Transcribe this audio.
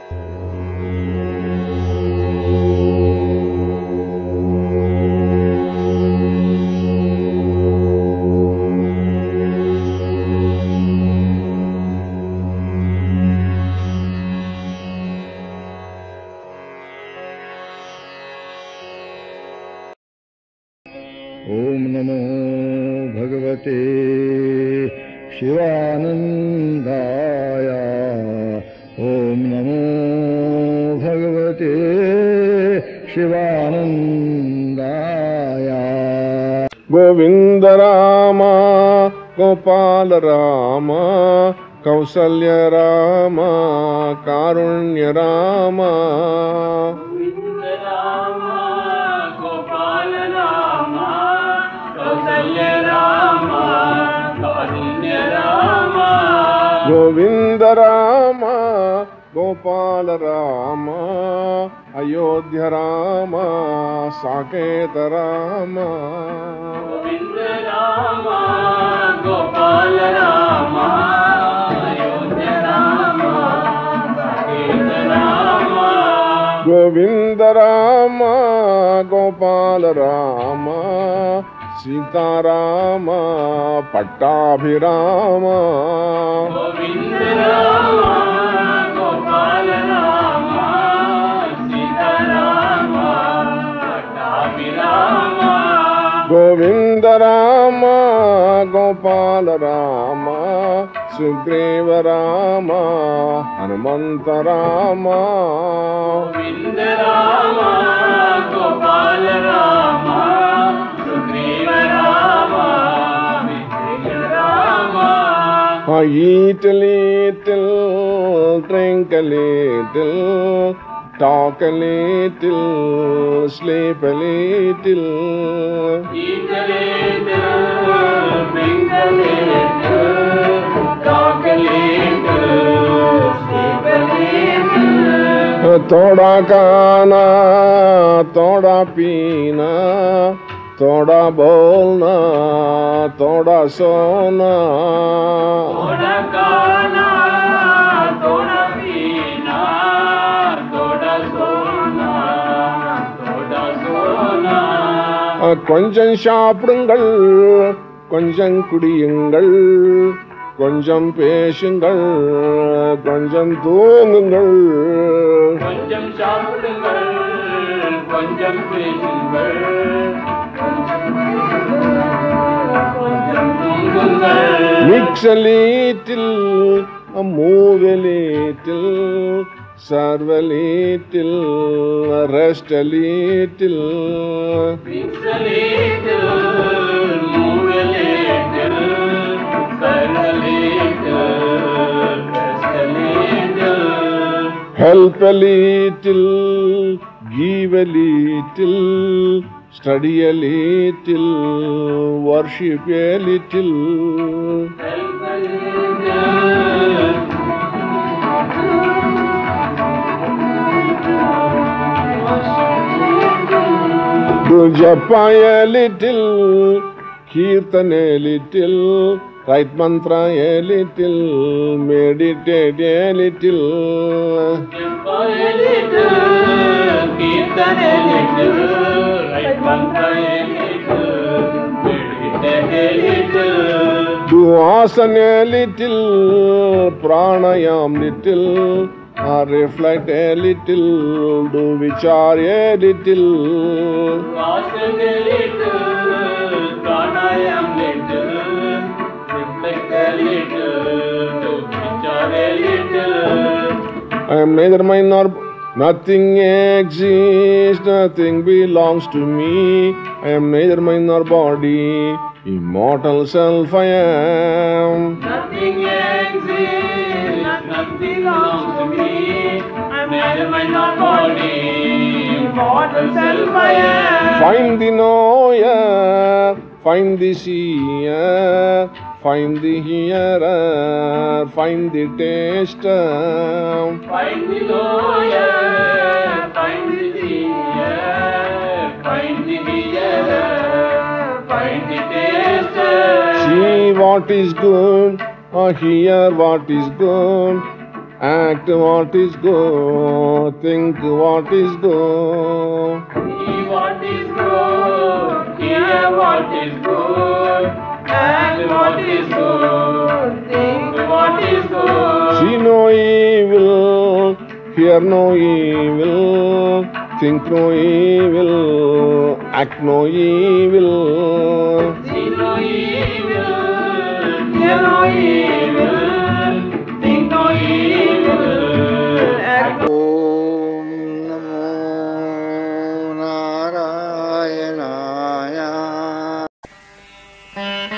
Om Namo Bhagavate Shivanandaya. Om Namo Bhagavate Shivanandaya. Govinda Rama, Gopala Rama, Kausalya Rama, Karunya Rama. Govinda Rama, Gopala Rama, Kausalya Rama, Karunya Rama. Govinda Rama, Gopala Rama, Ayodhya Rama, Saketa Rama. Govinda Rama, Gopala Rama, Ayodhya Rama, Saketa Rama. Govinda Rama, Gopala Rama, Sita Rama, Pattabhirama. Govinda Rama, Gopala Rama, Sita Rama, Pattabhirama. Govinda Rama, Gopala Rama, Sugriva Rama, Hanumanta Rama. Govinda Rama, Gopala Rama, Sugriva Rama, Vijaya Rama. Eat a little, drink a little, talk a little, sleep a little. Eat a little, drink a little, talk a little, sleep a little. Thoda खाना, thoda पीना, थोड़ा बोलना, थोड़ा सोना. थोड़ा खाना, थोड़ा पीना, थोड़ा सोना, थोड़ा सोना. கொஞ்சம் சாப்பிடுங்கள், கொஞ்சம் குடியுங்கள், கொஞ்சம் பேசுங்கள், கொஞ்சம் தூங்குங்கள். கொஞ்சம் சாப்பிடுங்கள், கொஞ்சம் பேசுங்கள், கொஞ்சம் தூங்குங்கள். Mix a little, move a little, serve a little, rest a little. Mix a little, move a little, serve a little, rest a little. Help a little, give a little, study a little, worship a little. Help a little. Do japa a little, kirtan a little, write mantra a little, meditate a little. Japa a little, kirtan a little, write mantra a little, meditate a little. Do asana a little, pranayam little, reflect a little, do vichar a little. Asana a little, pranayam little, reflect a little, do vichar a little. I am neither mine nor nothing exists, nothing belongs to me. I am neither mind nor body, immortal self I am. Nothing exists, nothing belongs to me. I'm neither mind nor body, immortal self I am. Find the knower, find the seer, find the hearer, find the taster. Find the lawyer, find the seer, find the hearer, find the taster. See what is good, or hear what is good, Act what is good, think what is good. See what is good, hear what is good, act what is good, think what is good. See no evil, hear no evil, think no evil, act no evil. See no evil, hear no evil, think no evil, act no Om Namo Narayana.